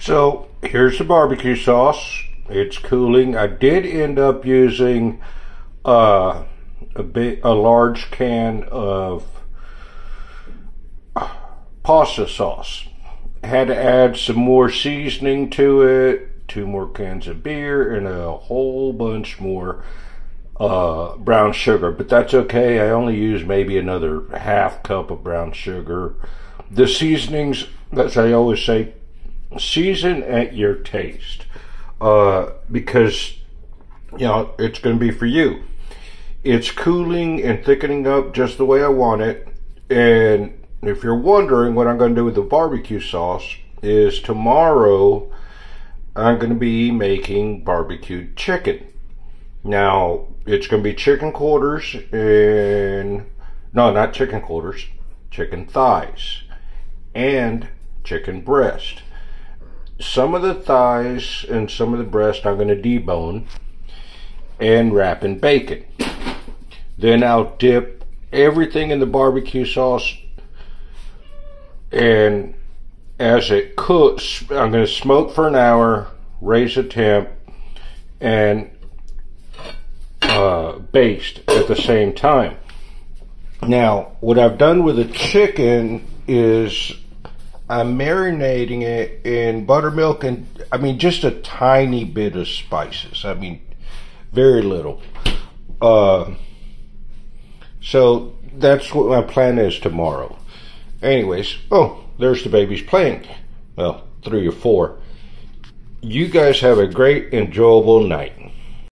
So here's the barbecue sauce. It's cooling. I did end up using a large can of pasta sauce. Had to add some more seasoning to it, 2 more cans of beer, and a whole bunch more brown sugar, but that's okay. I only use maybe another ½ cup of brown sugar. The seasonings, as I always say, season at your taste, because it's going to be for you. It's cooling and thickening up just the way I want it. And if you're wondering what I'm going to do with the barbecue sauce, is tomorrow I'm going to be making barbecued chicken. Now, it's going to be chicken quarters and, no, not chicken quarters, chicken thighs and chicken breast. Some of the thighs and some of the breast I'm going to debone and wrap in bacon. Then I'll dip everything in the barbecue sauce, and as it cooks, I'm going to smoke for an hour, raise the temp, and baste at the same time. Now, what I've done with the chicken is I'm marinating it in buttermilk and, just a tiny bit of spices. Very little. So that's what my plan is tomorrow. Anyways, there's the babies playing. Well, 3 or 4. You guys have a great, enjoyable night.